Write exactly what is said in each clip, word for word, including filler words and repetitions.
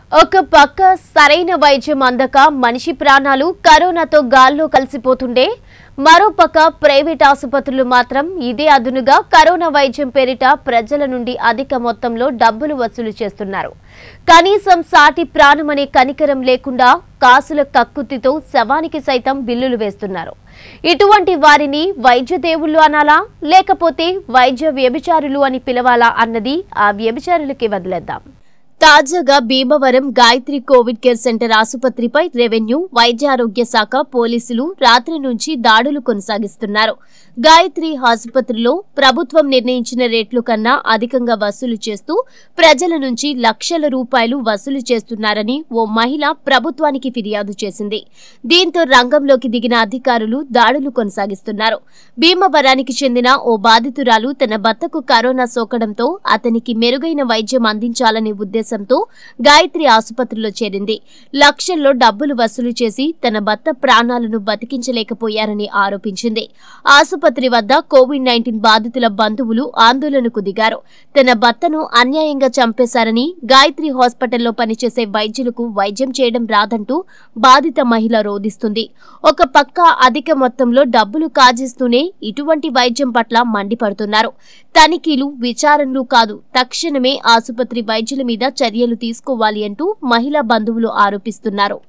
ఒక పక్క సరైన వైద్యం అందక మనిషి ప్రాణాలు కరోనాతో గాల్లో కలిసిపోతుండే మరోపక్క ప్రైవేట్ ఆసుపత్రులు మాత్రం ఇదే అదునుగా కరోనా వైద్యం పేరిట ప్రజల నుండి అధిక మొత్తంలో డబ్బులు వసూలు చేస్తున్నారు. కనీసం సాటి ప్రాణమనే కనికరం లేకుండా కాసుల కక్కుతితో శవానికి సైతం బిల్లులు వేస్తున్నారు. ఇటువంటి వారిని వైద్య దేవుళ్ళు అనాలా లేకపోతే వైద్య వ్యభిచారులు అని పిలవాలా అన్నది ఆ వ్యభిచారులకి వదిలేద్దాం. తాజాగా Bhimavaram Gayatri covid care centre ఆసుపత్రిపై రెవెన్యూ, వైద్య ఆరోగ్య శాఖ పోలీసులు రాత్రి నుంచి దాడులు కొనసాగిస్తున్నారు. గాయత్రి ఆసుపత్రిలో ప్రభుత్వం నిర్ణయించిన రేట్లు కన్నా అధికంగా వసూలు చేస్తూ ప్రజల నుంచి లక్షల రూపాయలు వసూలు చేస్తున్నారని ఓ మహిళ ప్రభుత్వానికి ఫిర్యాదు చేసింది. దీంతో రంగంలోకి దిగిన అధికారులు దాడులు కొనసాగిస్తున్నారు. భీమవరానికి చెందిన ఓ బాధితురాలు తన భర్తకు కరోనా సోకడంతో అతనికి మెరుగైన వైద్యం అందించాలనే ఉద్దేశం గాయత్రి ఆసుపత్రిలో చేరింది. లక్షల్లో డబ్బులు వసూలు చేసి తన భర్త ప్రాణాలను బతికించలేకపోయారని ఆరోపించింది. ఆసుపత్రి వద్ద కోవిడ్ నైన్టీన్ బాధితుల బంధువులు ఆందోళనకు దిగారు. తన భర్తను అన్యాయంగా చంపేశారని, గాయత్రి హాస్పిటల్లో పనిచేసే వైద్యులకు వైద్యం చేయడం రాదంటూ బాధిత మహిళ రోధిస్తుంది. ఒక పక్క అధిక మొత్తంలో డబ్బులు కాజేస్తూనే ఇటువంటి వైద్యం పట్ల మండిపడుతున్నారు. తనిఖీలు, విచారణలు కాదు, తక్షణమే ఆసుపత్రి వైద్యుల మీద చర్యలు తీసుకోవాలి అంటూ మహిళా బంధువులు ఆరోపిస్తున్నారు.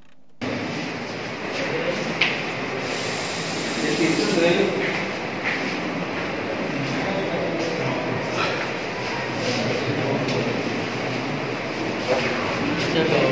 చెప్పు